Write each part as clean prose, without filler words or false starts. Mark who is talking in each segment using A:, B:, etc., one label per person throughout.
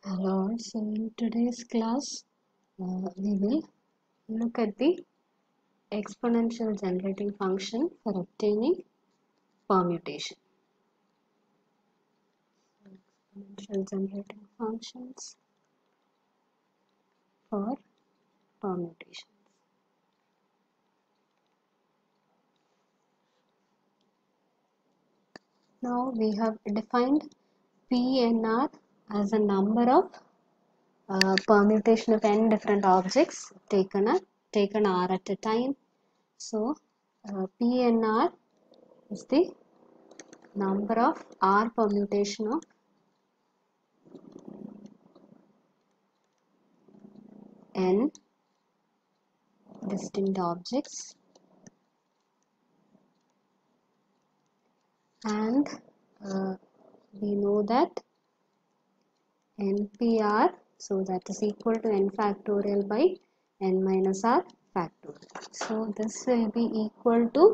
A: Hello, so in today's class, we will look at the exponential generating function for obtaining permutation. Exponential generating functions for permutation. Now we have defined PNR as a number of permutation of n different objects taken R at a time. So PNR is the number of R permutation of n distinct objects, and we know that NPR, so that is equal to n factorial by n minus r factorial. So this will be equal to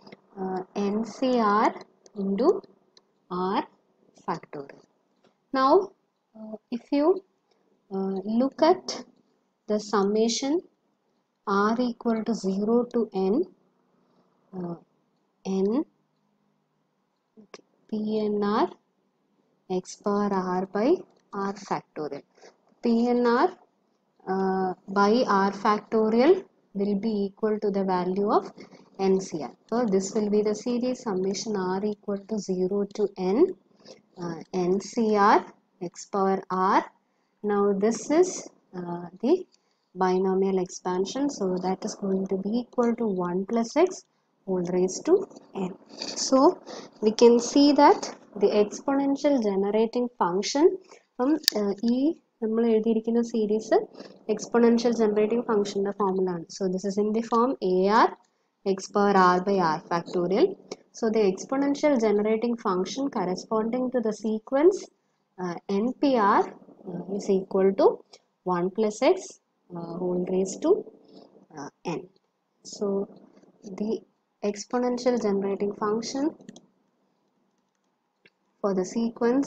A: NCR into r factorial. Now if you look at the summation r equal to 0 to n, n PNR x power r by r factorial. PNR by r factorial will be equal to the value of NCR. So this will be the series summation r equal to 0 to n NCR x power r. Now this is the binomial expansion, so that is going to be equal to 1 plus x whole raised to n. So we can see that the exponential generating function from ഈ നമ്മൾ എഴുതിയിരിക്കുന്ന series exponential generating ഫംഗ്ഷൻ്റെ ഫോമുലാണ്. So this is in the form AR x power r by r factorial. So the exponential generating function corresponding to the sequence NPR is equal to 1 plus x whole raised to n. So the exponential generating function for the sequence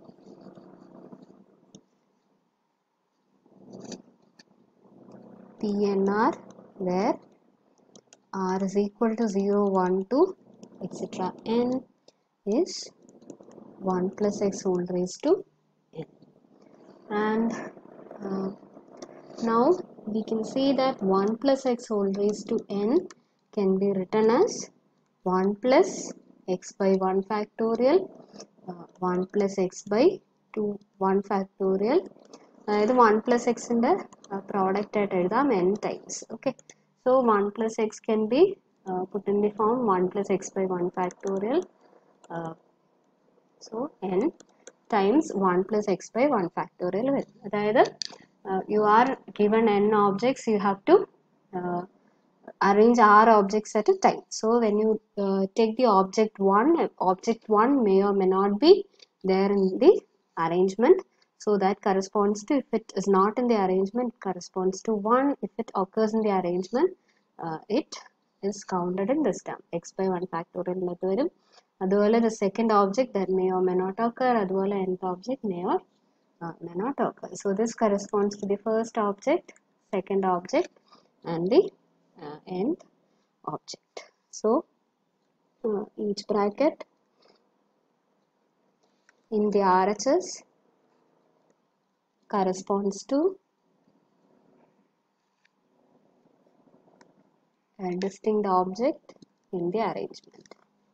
A: PNR, where r is equal to 0, 1, 2, etc. n is 1 plus x whole raised to n. And now we can see that 1 plus x whole raised to n can be written as 1 plus x by 1 factorial, 1 plus x by 2 1 factorial. അതായത് 1 plus x ൻ്റെ product ആയിട്ട് എഴുതാം n times. Okay, so 1 plus x can be put in the form 1 plus x by 1 factorial, so n times 1 plus x by 1 factorial വരും. അതായത് you are given n objects, you have to arrange r objects at a time. So when you take the object 1 may or may not be there in the arrangement. So that corresponds to, if it is not in the arrangement, it corresponds to 1. If it occurs in the arrangement, it is counted in this term, x by 1 factorial എന്നത് വരും. അതുപോലെ the second object that may or may not occur, അതുപോലെ nth object may or may not occur. So this corresponds to the first object, second object, and the nth object. So each bracket in the RHS corresponds to a distinct object in the arrangement.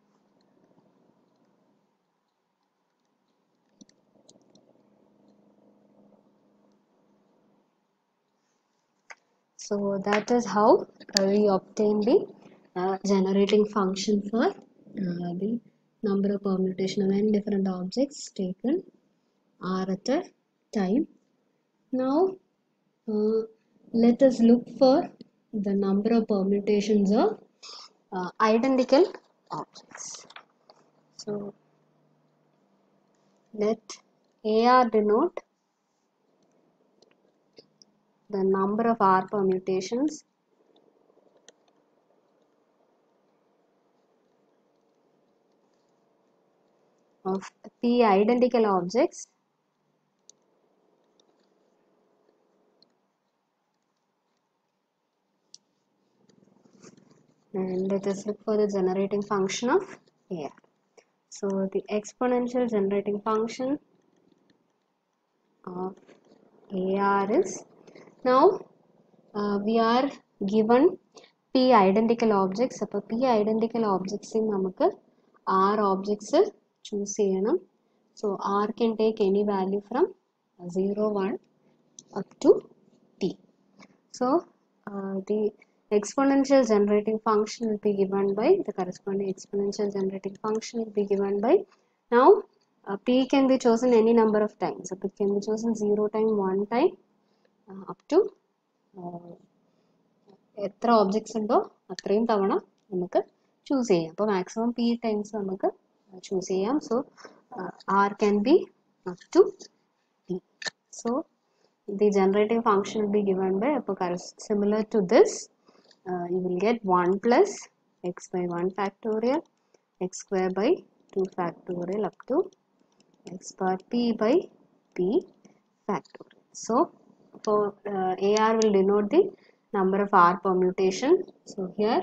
A: So that is how we obtain the generating function for the number of permutation of n different objects taken r at a time. Now let us look for the number of permutations of identical objects. So let AR denote the number of R permutations of P identical objects And let us look for the generating function of AR. So the exponential generating function of AR is, now we are given P identical objects. So P identical objects in namakku R objects choose cheyanam. So R can take any value from 0, 1 up to T. So the exponential generating function will be given by, the corresponding exponential generating function will be given by, now P can be chosen any number of times. So P can be chosen 0 time, 1 time, up to എത്ര objects ഉണ്ടോ അത്രയും തവണ നമുക്ക് choose ചെയ്യാം. അപ്പോൾ maximum P times നമുക്ക് choose ചെയ്യാം. So R can be up to P. So the generating function will be given by, similar to this, you will get 1 plus x by 1 factorial, x square by 2 factorial up to x bar P by P factorial. So for AR will denote the number of R permutation. So here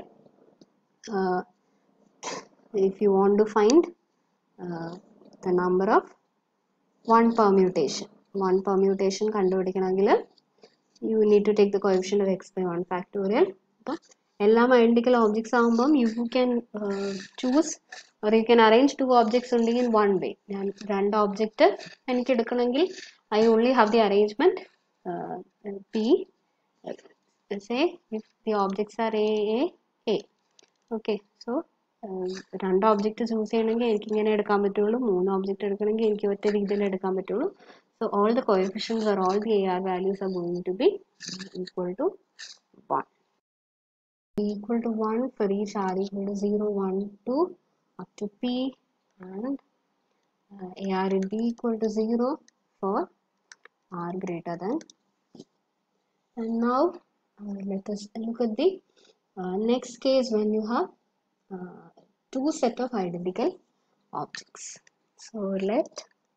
A: if you want to find the number of one permutation കണ്ടുപിടിക്കണമെങ്കിൽ you need to take the coefficient of x by 1 factorial. അപ്പോൾ എല്ലാം identical objects ആകുമ്പം you can choose or you can arrange two objects only in one way. ഞാൻ രണ്ട് object എനിക്ക് എടുക്കണമെങ്കിൽ I only have the arrangement P, say if the objects are A. Okay, so രണ്ട് object choose ചെയ്യണമെങ്കിൽ എനിക്ക് ഇങ്ങനെ എടുക്കാൻ പറ്റുള്ളൂ, മൂന്ന് ഓബ്ജക്റ്റ് എടുക്കണമെങ്കിൽ എനിക്ക് ഒറ്റ രീതിയിൽ എടുക്കാൻ പറ്റുള്ളൂ. So all the coefficients or all the AR values are going to be equal to 1. Equal to 1 for each R equal to 0, 1, 2 up to P, and AR will be equal to 0 for R greater than P. And now let us look at the next case when you have two set of identical objects. So let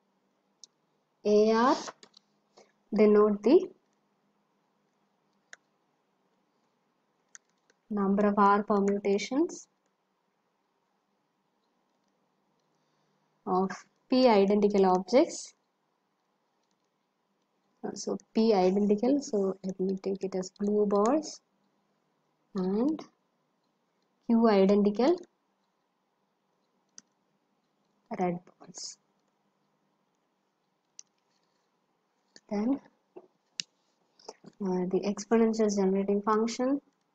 A: AR denote the number of R permutations of P identical objects. So P identical, so let me take it as blue balls, and Q identical, red balls. Then the exponential generating function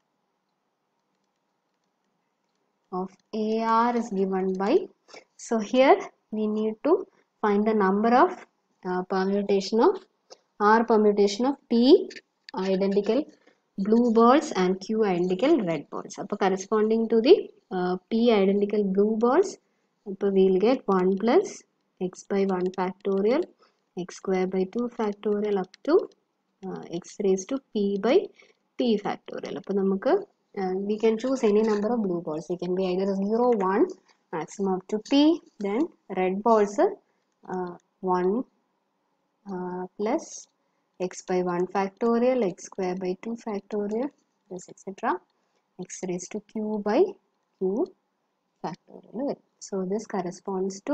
A: of AR is given by, so here we need to find the number of permutation of R permutation of P identical blue balls and Q identical red balls. So corresponding to the P identical blue balls, we will get 1 plus x by 1 factorial, x square by 2 factorial up to x raised to P by P factorial. We can choose any number of blue balls. It can be either 0, 1, maximum up to P. Then red balls 1 plus x by 1 factorial, x square by 2 factorial, plus etc. x raised to Q by Q factorial. So this corresponds to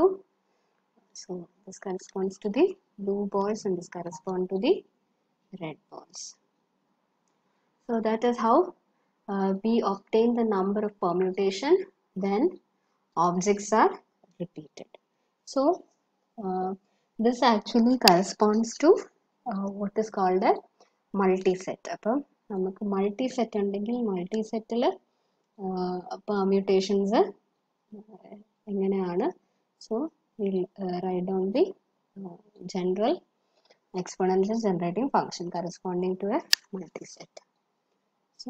A: the blue balls, and this corresponds to the red balls. So that is how we obtain the number of permutation when objects are repeated. So this actually corresponds to what is called a multi-set. അപ്പോൾ നമുക്ക് multi-set ഉണ്ടെങ്കിൽ multi-setൽ permutations എങ്ങനെയാണ്? So we'll write down the general exponential generating function corresponding to a multi-set. So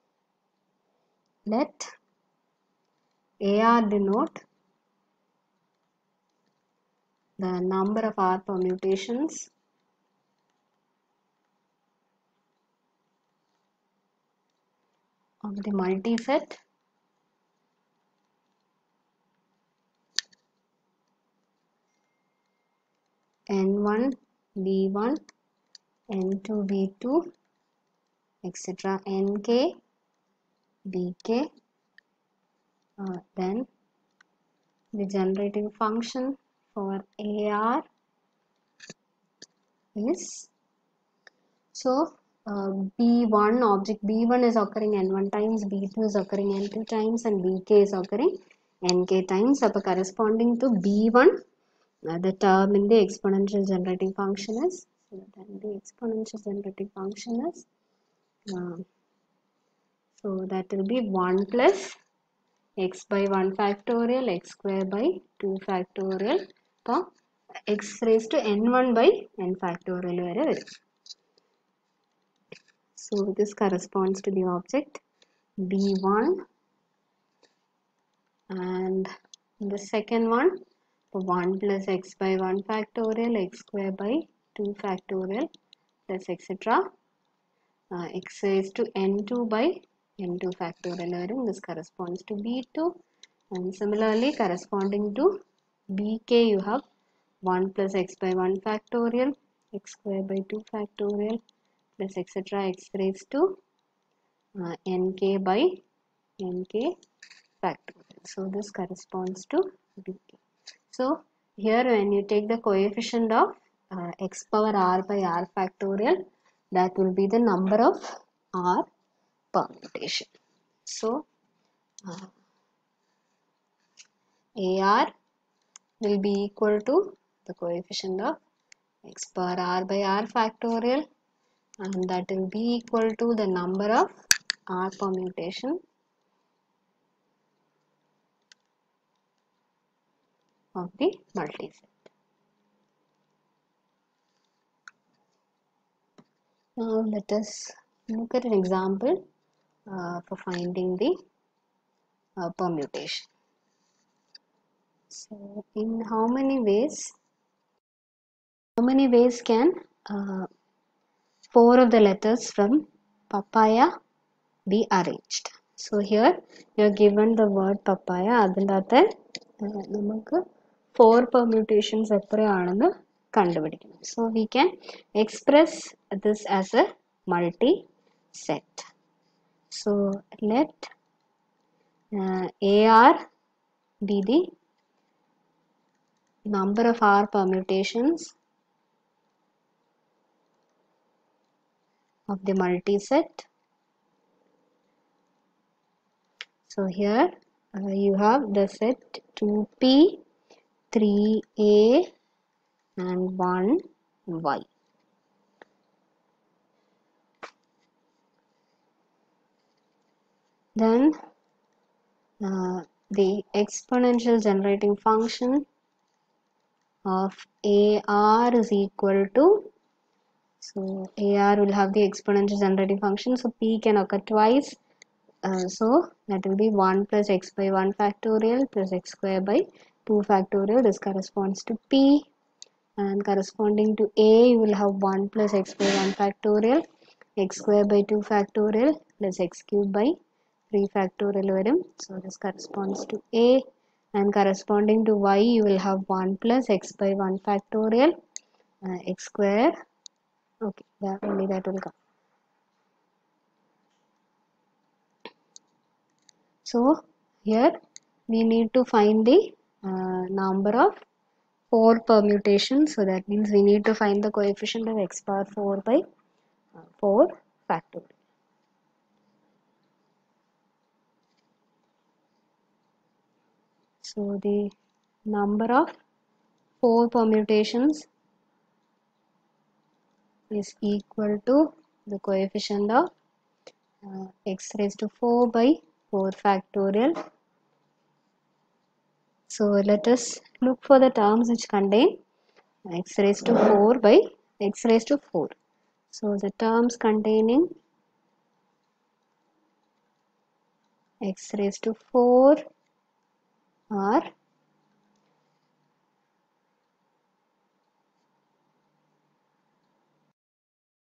A: let AR denote the number of R permutations of the multi-set N1, B1, N2, B2, etc. Nk, Bk, Then the generating function for AR is, so B1, object B1 is occurring N1 times, B2 is occurring N2 times, and Bk is occurring Nk times. So corresponding to B1, the term in the exponential generating function is, so then the exponential generating function is, so that will be 1 plus x by 1 factorial x square by 2 factorial for x raised to n1 by n factorial vare varum. So this corresponds to the object B1, and the second one, 1 plus x by 1 factorial x square by 2 factorial plus etc. X raised to n2 by n2 factorial. This corresponds to B2, and similarly corresponding to Bk you have 1 plus x by 1 factorial x square by 2 factorial plus etc. x raised to nk by nk factorial. So this corresponds to Bk. So here when you take the coefficient of x power r by r factorial, that will be the number of r permutation. So AR will be equal to the coefficient of x power r by r factorial, and that will be equal to the number of r permutation of the multiset. Now let us look at an example for finding the permutation. So in how many ways can 4 of the letters from papaya be arranged? So here you are given the word papaya, അതിനകത്ത് നമുക്ക് 4 permutations എത്രയാണെന്ന് കണ്ടുപിടിക്കണം. So we can express this as a multi-set. So let AR be the number of R permutations of the multi-set. So here you have the set 2P, 3A and 1Y. Then the exponential generating function of AR is equal to, so AR will have the exponential generating function, so P can occur twice. So that will be 1 plus x by 1 factorial plus x square by 2 factorial. This corresponds to P, and corresponding to A you will have 1 plus x by 1 factorial x square by 2 factorial plus x cube by 3 factorial varum. So this corresponds to A, and corresponding to Y you will have 1 plus x by 1 factorial x square, okay, only that will come. So here we need to find the number of 4 permutations, so that means we need to find the coefficient of x power 4 by 4 factorial. So the number of 4 permutations is equal to the coefficient of x raised to 4 by 4 factorial. So let us look for the terms which contain x raised to 4 by x raised to 4. So the terms containing x raised to 4 are